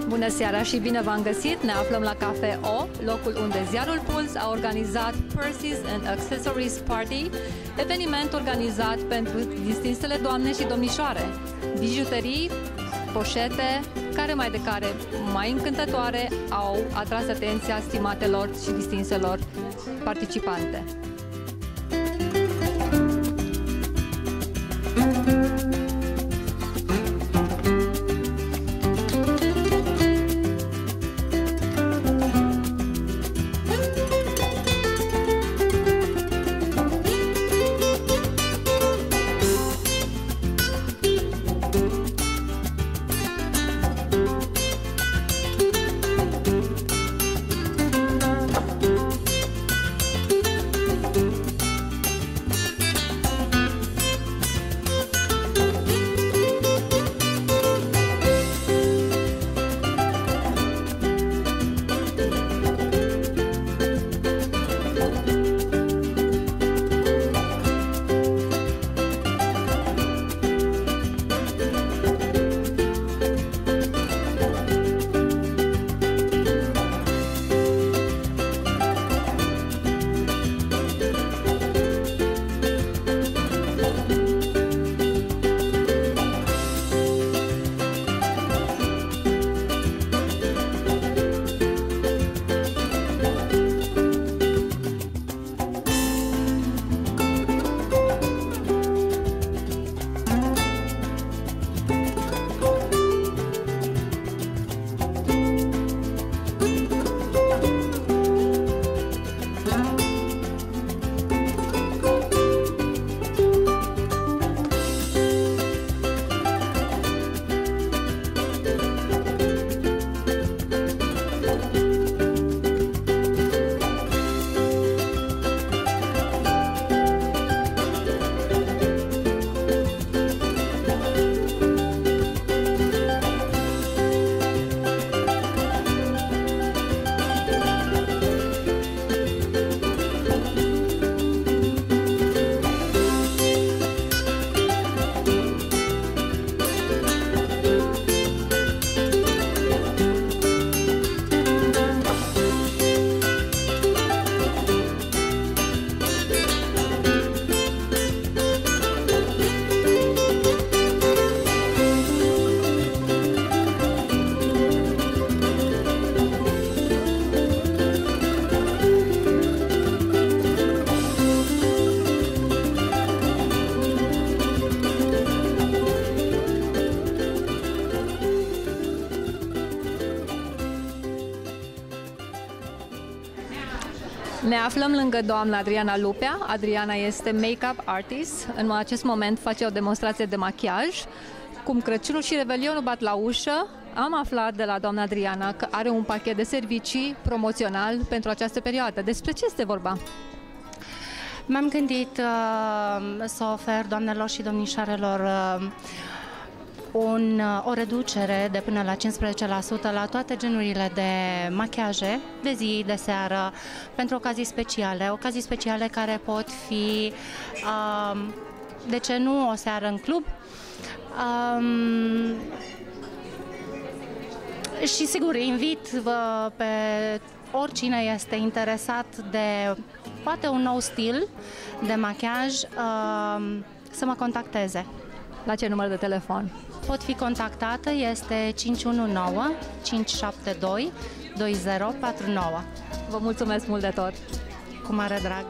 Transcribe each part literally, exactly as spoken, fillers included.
Bună seara și bine v-am găsit! Ne aflăm la Cafe O, locul unde Ziarul Puls a organizat Purses and Accessories Party, eveniment organizat pentru distinsele doamne și domnișoare, bijuterii, poșete, care mai de care mai încântătoare au atras atenția stimatelor și distinselor participante. Ne aflăm lângă doamna Adriana Lupea. Adriana este make-up artist. În acest moment face o demonstrație de machiaj. Cum Crăciunul și Revelionul bat la ușă, am aflat de la doamna Adriana că are un pachet de servicii promoțional pentru această perioadă. Despre ce este vorba? M-am gândit uh, să ofer doamnelor și domnișoarelor uh, Un, o reducere de până la cincisprezece la sută la toate genurile de machiaje, de zi, de seară, pentru ocazii speciale, ocazii speciale care pot fi, um, de ce nu, o seară în club. Um, și sigur, invit uh, pe oricine este interesat de poate un nou stil de machiaj uh, să mă contacteze. La ce număr de telefon? Pot fi contactată, este cinci unu nouă cinci șapte doi doi zero patru nouă. Vă mulțumesc mult de tot! Cu mare drag!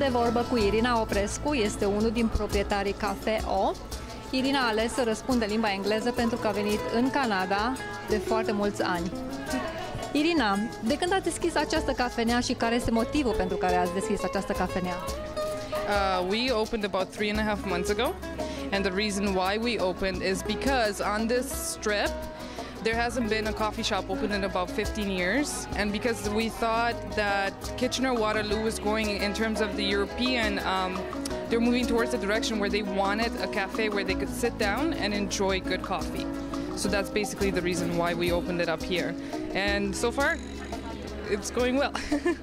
de vorbă cu Irina Oprescu, este unul din proprietarii Cafe O. Irina a ales să răspundă în limba engleză pentru că a venit în Canada de foarte mulți ani. Irina, de când ați deschis această cafenea și care este motivul pentru care ați deschis această cafenea? Uh, we opened about three and a half months ago, and the reason why we opened is because on this strip there hasn't been a coffee shop open in about fifteen years, and because we thought that Kitchener-Waterloo was going in terms of the European, um, they're moving towards the direction where they wanted a cafe where they could sit down and enjoy good coffee. So that's basically the reason why we opened it up here, and so far it's going well.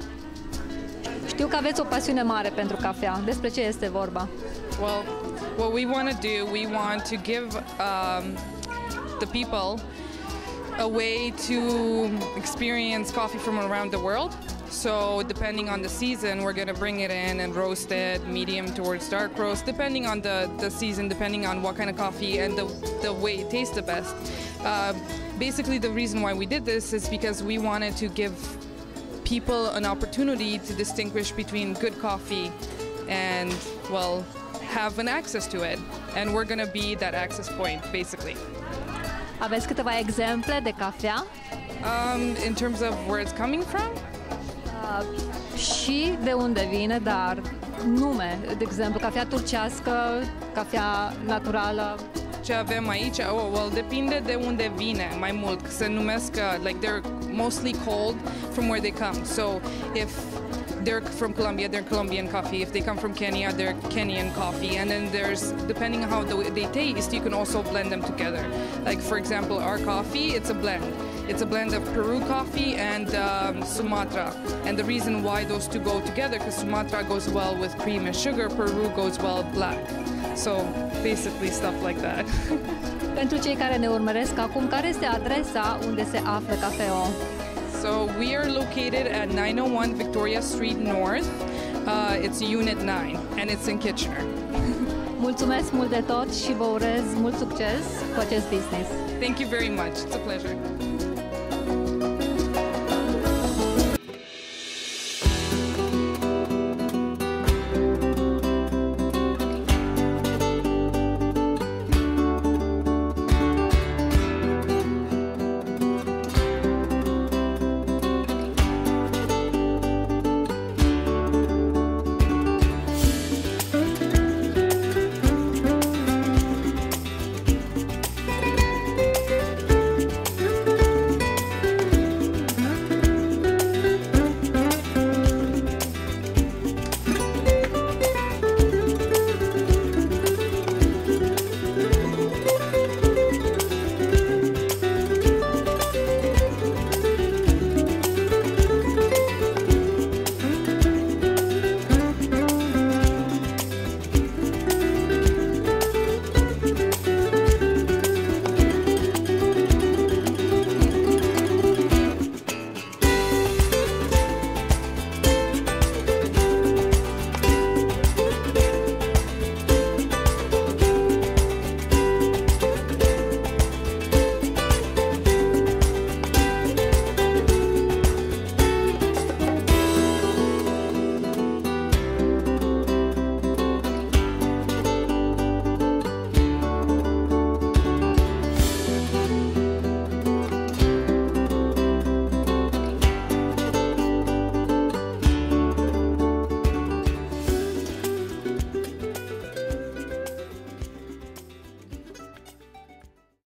Știu că aveți o pasiune mare pentru cafea. Despre ce este vorba? Well, what we want to do, we want to give um, the people a way to experience coffee from around the world. So depending on the season, we're going to bring it in and roast it, medium towards dark roast, depending on the, the season, depending on what kind of coffee and the, the way it tastes the best. Uh, basically, the reason why we did this is because we wanted to give people an opportunity to distinguish between good coffee and, well, have an access to it. And we're going to be that access point, basically. Aveți câteva exemple de cafea? Um, in terms of where it's coming from? Uh, și de unde vine, dar nume, de exemplu, cafea turcească, cafea naturală. Ce avem aici, oh, well, depinde de unde vine mai mult, se numesc, uh, like they're mostly cold from where they come. So if they're from Colombia, they're Colombian coffee. If they come from Kenya, they're Kenyan coffee. And then there's, depending on how they taste, you can also blend them together. Like for example, our coffee, it's a blend. It's a blend of Peru coffee and um, Sumatra. And the reason why those two go together, because Sumatra goes well with cream and sugar, Peru goes well black. So basically stuff like that. Pentru cei care ne urmăresc acum, care este adresa unde se află Cafe O? So we are located at nine oh one Victoria Street North. Uh, it's Unit nine and it's in Kitchener. Mulțumesc mult de tot și vă urez mult succes cu acest business. Thank you very much. It's a pleasure.